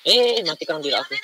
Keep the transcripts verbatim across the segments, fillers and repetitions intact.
Eh, mati ka ng dila ako.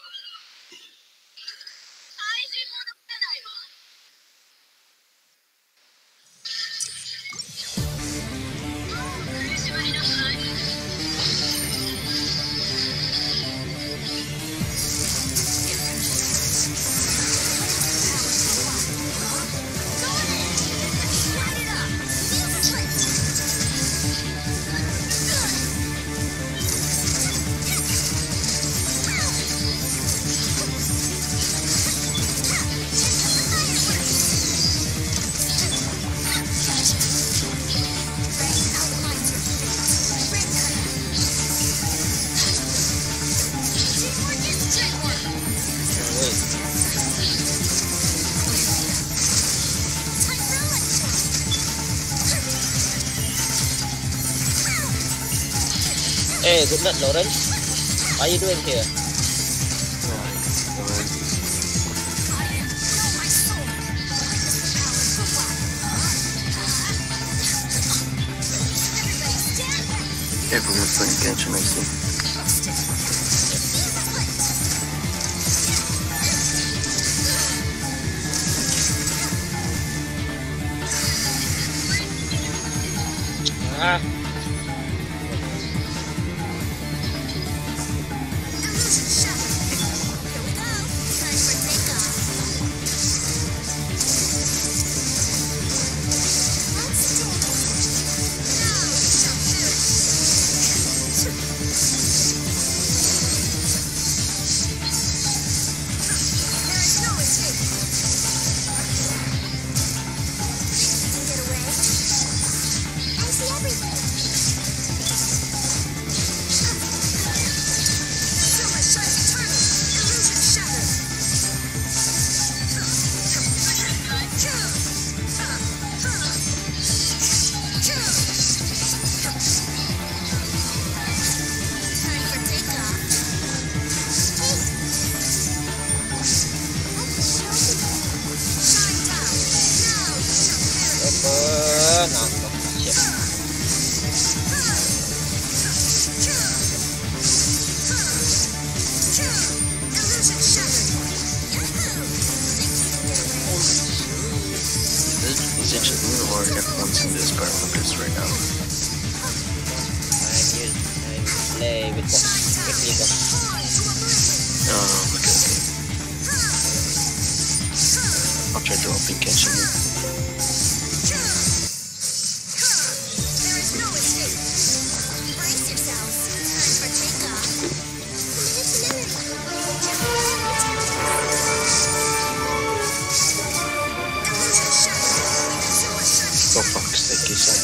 Hey, good night, Lawrence. How are you doing here? Everyone's playing Genshin, I see. Ah. Or everyone's in this part of this right now. I'm here. I'm play with box. With Nico. Oh, okay, okay. I'll try to open Genshin. For fuck's sake, you said.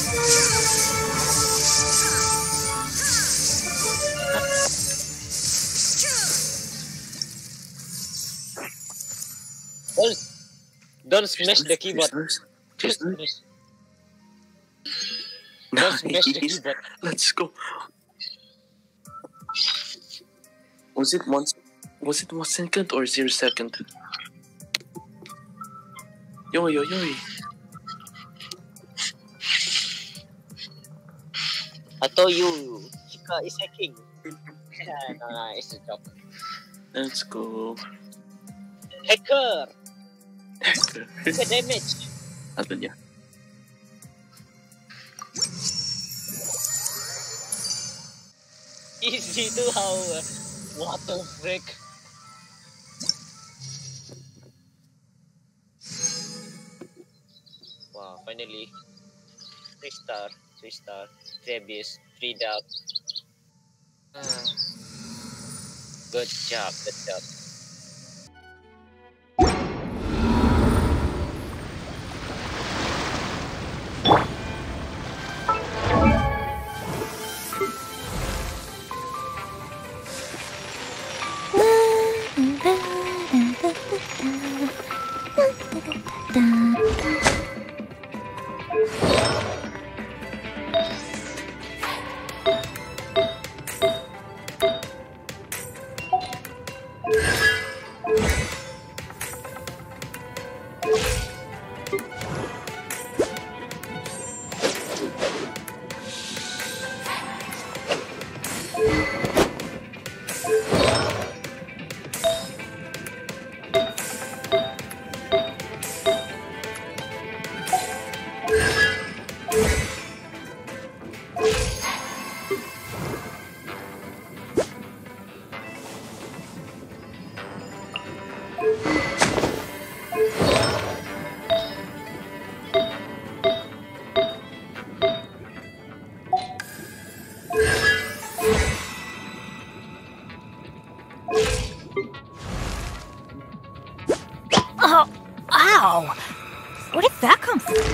Don't, don't smash the keyboard. Just Don't smash the keyboard. Let's go. Was it one? Was it one second or zero second? Yo yo yo. I told you, Chica is hacking. No, no, it's a joke. Let's go. Hacker! Hacker. Look at damage. Ano niya? Easy to how. What the frick? Wow, finally. Three star, three star, Trebius, three dub. Ah. Good job, good job. Where did that come from?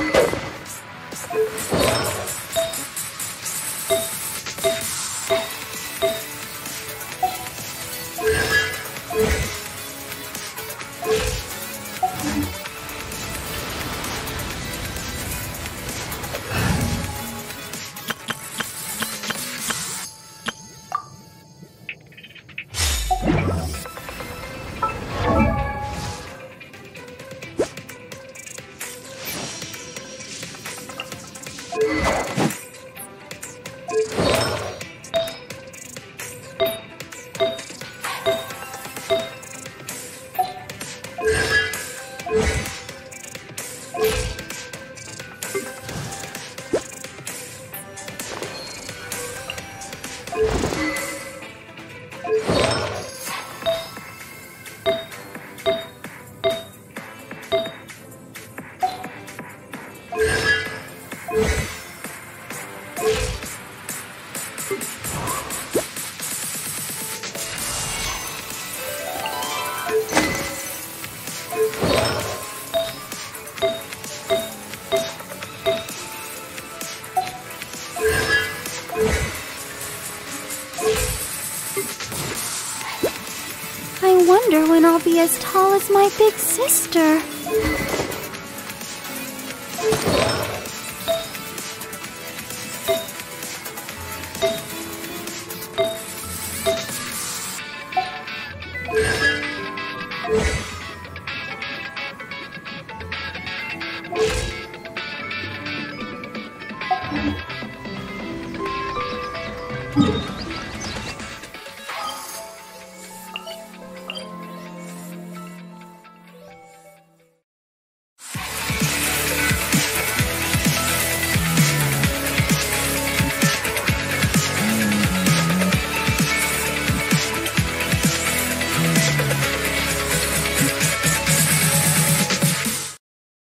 I wonder when I'll be as tall as my big sister. Hmm.